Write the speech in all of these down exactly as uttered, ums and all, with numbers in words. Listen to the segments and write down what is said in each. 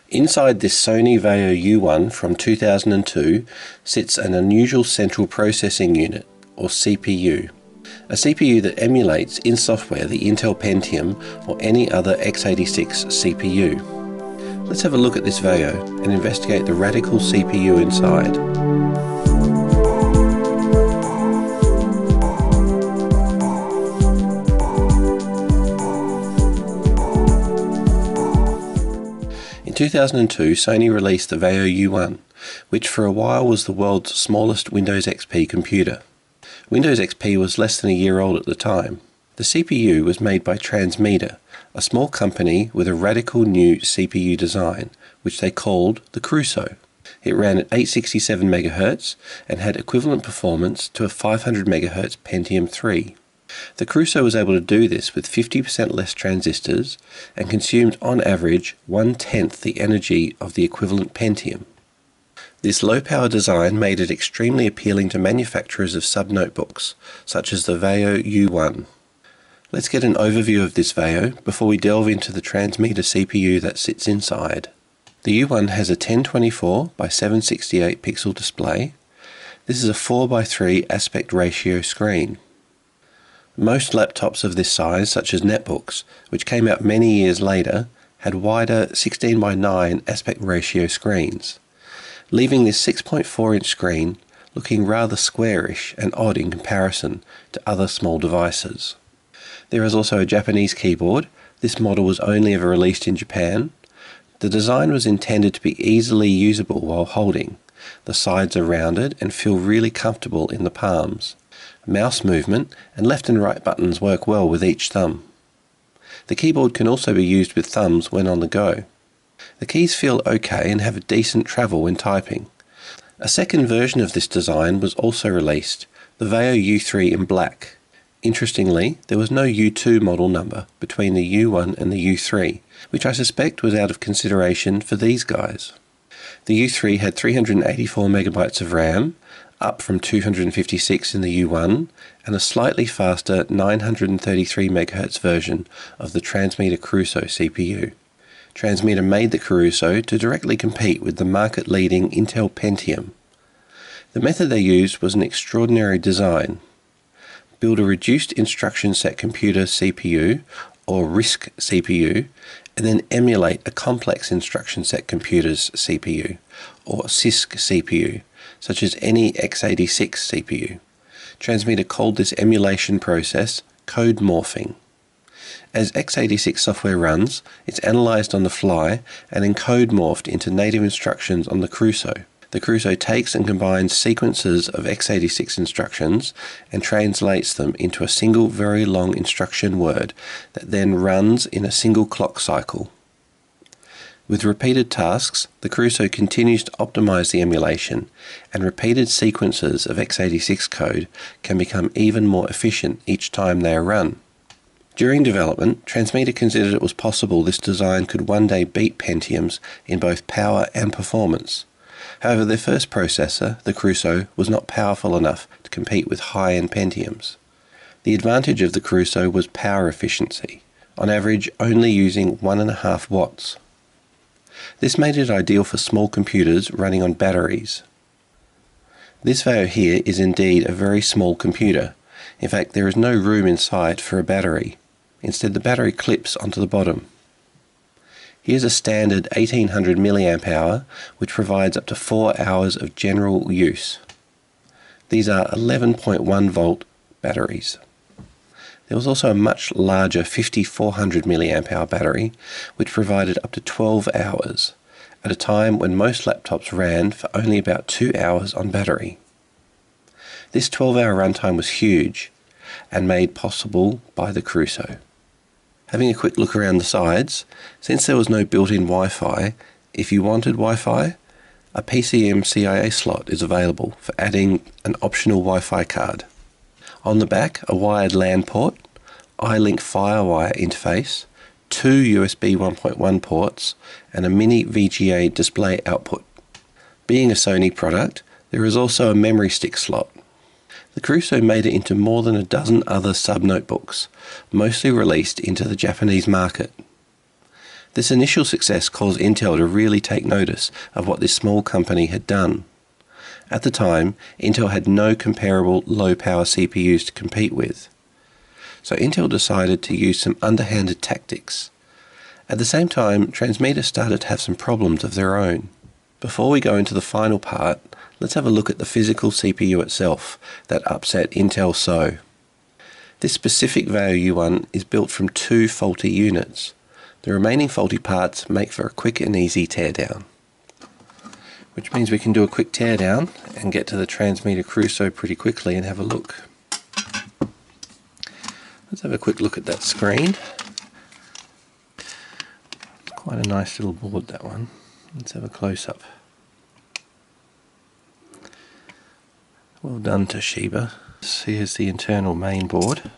Inside this Sony VAIO U one from two thousand two sits an unusual central processing unit, or C P U. A C P U that emulates in software the Intel Pentium or any other x eighty-six C P U. Let's have a look at this VAIO and investigate the radical C P U inside. In two thousand two, Sony released the VAIO U one, which for a while was the world's smallest Windows X P computer. Windows X P was less than a year old at the time. The C P U was made by Transmeta, a small company with a radical new C P U design, which they called the Crusoe. It ran at eight sixty-seven megahertz and had equivalent performance to a five hundred megahertz Pentium three. The Crusoe was able to do this with fifty percent less transistors and consumed on average one-tenth the energy of the equivalent Pentium. This low-power design made it extremely appealing to manufacturers of sub-notebooks, such as the VAIO U one. Let's get an overview of this VAIO before we delve into the Transmeta C P U that sits inside. The U one has a ten twenty-four by seven sixty-eight pixel display. This is a four by three aspect ratio screen. Most laptops of this size, such as netbooks, which came out many years later, had wider sixteen by nine aspect ratio screens, leaving this six point four inch screen looking rather squarish and odd in comparison to other small devices. There is also a Japanese keyboard. This model was only ever released in Japan. The design was intended to be easily usable while holding. The sides are rounded and feel really comfortable in the palms. Mouse movement and left and right buttons work well with each thumb. The keyboard can also be used with thumbs when on the go. The keys feel okay and have a decent travel when typing. A second version of this design was also released, the VAIO U three in black. Interestingly, there was no U two model number between the U one and the U three, which I suspect was out of consideration for these guys. The U three had three hundred eighty-four megabytes of RAM, up from two hundred fifty-six in the U one, and a slightly faster nine hundred thirty-three megahertz version of the Transmeta Crusoe C P U. Transmeta made the Crusoe to directly compete with the market-leading Intel Pentium. The method they used was an extraordinary design. Build a reduced instruction set computer C P U, or RISC C P U, and then emulate a complex instruction set computer's C P U, or CISC C P U, such as any x eighty-six C P U. Transmeta called this emulation process code morphing. As x eighty-six software runs, it's analysed on the fly and then code morphed into native instructions on the Crusoe. The Crusoe takes and combines sequences of x eighty-six instructions and translates them into a single very long instruction word that then runs in a single clock cycle. With repeated tasks, the Crusoe continues to optimize the emulation, and repeated sequences of x eighty-six code can become even more efficient each time they are run. During development, Transmeta considered it was possible this design could one day beat Pentiums in both power and performance. However, their first processor, the Crusoe, was not powerful enough to compete with high-end Pentiums. The advantage of the Crusoe was power efficiency, on average only using one and a half watts. This made it ideal for small computers running on batteries. This VAIO here is indeed a very small computer. In fact, there is no room inside for a battery. Instead, the battery clips onto the bottom. Here's a standard eighteen hundred milliamp hour, which provides up to four hours of general use. These are eleven point one volt batteries. There was also a much larger fifty-four hundred milliamp hour battery, which provided up to twelve hours, at a time when most laptops ran for only about two hours on battery. This twelve hour runtime was huge, and made possible by the Crusoe. Having a quick look around the sides, since there was no built-in Wi-Fi, if you wanted Wi-Fi, a P C M C I A slot is available for adding an optional Wi-Fi card. On the back, a wired LAN port, iLink FireWire interface, two U S B one point one ports, and a mini V G A display output. Being a Sony product, there is also a memory stick slot. The Crusoe made it into more than a dozen other sub-notebooks, mostly released into the Japanese market. This initial success caused Intel to really take notice of what this small company had done. At the time, Intel had no comparable low-power C P Us to compete with. So Intel decided to use some underhanded tactics. At the same time, Transmeta started to have some problems of their own. Before we go into the final part, let's have a look at the physical C P U itself that upset Intel so. This specific VAIO U one is built from two faulty units. The remaining faulty parts make for a quick and easy teardown. Which means we can do a quick teardown and get to the Transmeta Crusoe pretty quickly and have a look. Let's have a quick look at that screen. Quite a nice little board, that one. Let's have a close-up. Well done, Toshiba. So here's the internal main board.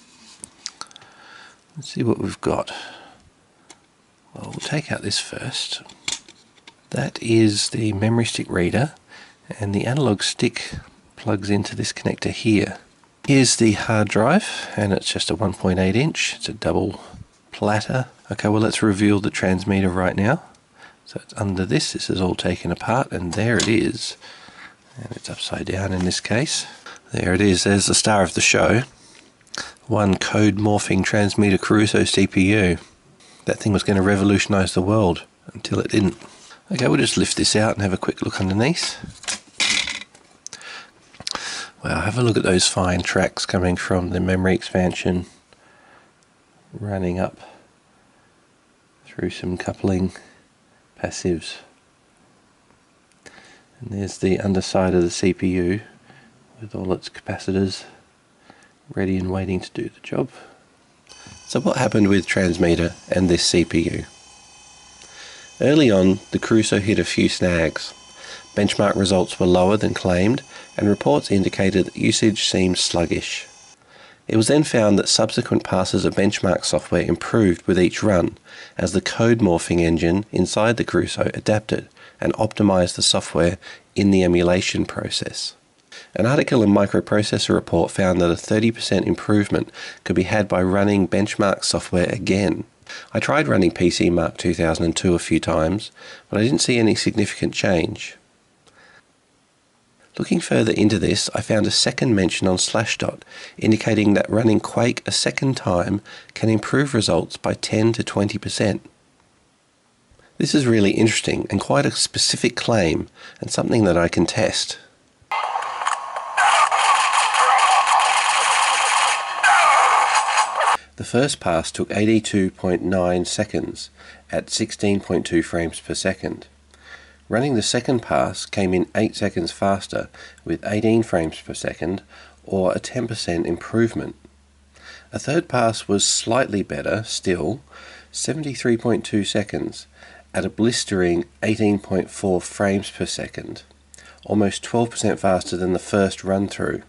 Let's see what we've got. Well, we'll take out this first. That is the memory stick reader, and the analog stick plugs into this connector here. Here's the hard drive, and it's just a one point eight inch. It's a double platter. Okay, well, let's reveal the transmitter right now. So it's under this. This is all taken apart, and there it is. And it's upside down in this case. There it is. There's the star of the show. One code morphing Transmeta Crusoe C P U. That thing was going to revolutionize the world until it didn't. Okay, we'll just lift this out and have a quick look underneath. Well, have a look at those fine tracks coming from the memory expansion, running up through some coupling passives. And there's the underside of the C P U with all its capacitors ready and waiting to do the job. So what happened with Transmeta and this C P U? Early on, the Crusoe hit a few snags. Benchmark results were lower than claimed, and reports indicated that usage seemed sluggish. It was then found that subsequent passes of benchmark software improved with each run, as the code morphing engine inside the Crusoe adapted and optimized the software in the emulation process. An article in Microprocessor Report found that a thirty percent improvement could be had by running benchmark software again. I tried running P C Mark two thousand two a few times, but I didn't see any significant change. Looking further into this, I found a second mention on Slashdot, indicating that running Quake a second time can improve results by ten to twenty percent. This is really interesting and quite a specific claim, and something that I can test. The first pass took eighty-two point nine seconds at sixteen point two frames per second. Running the second pass came in eight seconds faster with eighteen frames per second, or a ten percent improvement. A third pass was slightly better still, seventy-three point two seconds at a blistering eighteen point four frames per second, almost twelve percent faster than the first run through.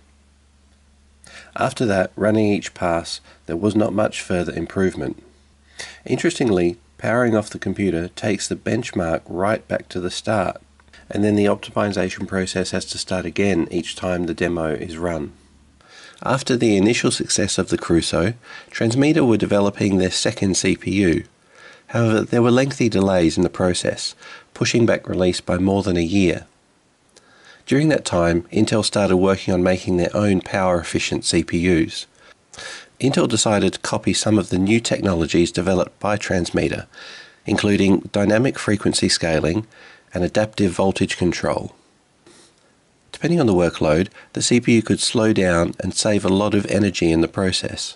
After that, running each pass, there was not much further improvement. Interestingly, powering off the computer takes the benchmark right back to the start, and then the optimization process has to start again each time the demo is run. After the initial success of the Crusoe, Transmeta were developing their second C P U. However, there were lengthy delays in the process, pushing back release by more than a year. During that time, Intel started working on making their own power-efficient C P Us. Intel decided to copy some of the new technologies developed by Transmeta, including dynamic frequency scaling and adaptive voltage control. Depending on the workload, the C P U could slow down and save a lot of energy in the process.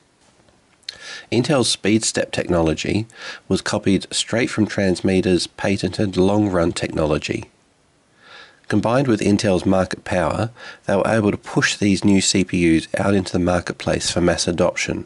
Intel's speed step technology was copied straight from Transmeta's patented long-run technology. Combined with Intel's market power, they were able to push these new C P Us out into the marketplace for mass adoption.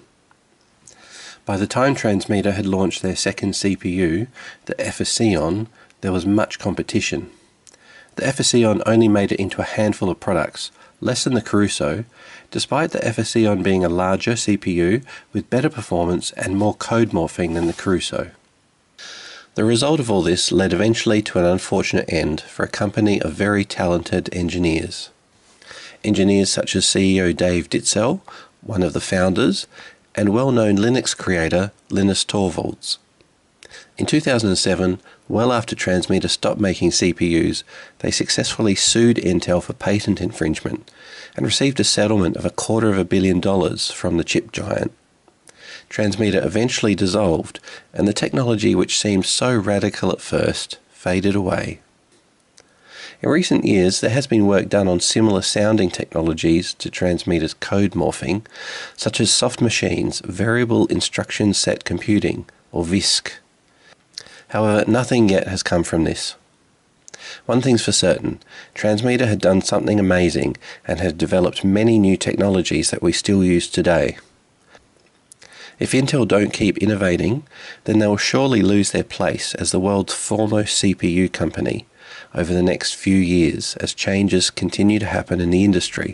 By the time Transmeta had launched their second C P U, the Efficeon, there was much competition. The Efficeon only made it into a handful of products, less than the Crusoe, despite the Efficeon being a larger C P U with better performance and more code morphing than the Crusoe. The result of all this led eventually to an unfortunate end for a company of very talented engineers. Engineers such as C E O Dave Ditzel, one of the founders, and well-known Linux creator Linus Torvalds. In two thousand seven, well after Transmeta stopped making C P Us, they successfully sued Intel for patent infringement and received a settlement of a quarter of a billion dollars from the chip giant. Transmeta eventually dissolved, and the technology which seemed so radical at first faded away. In recent years, there has been work done on similar sounding technologies to Transmeta's code morphing, such as soft machines, variable instruction set computing, or V I S C. However, nothing yet has come from this. One thing's for certain, Transmeta had done something amazing and had developed many new technologies that we still use today. If Intel don't keep innovating, then they will surely lose their place as the world's foremost C P U company over the next few years as changes continue to happen in the industry.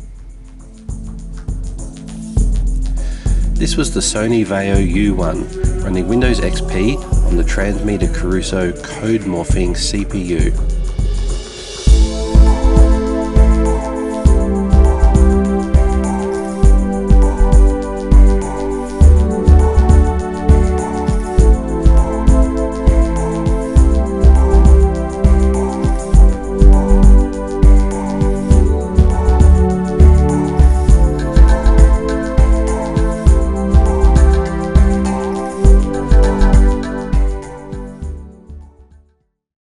This was the Sony VAIO U one running Windows X P on the Transmeta Crusoe code morphing C P U.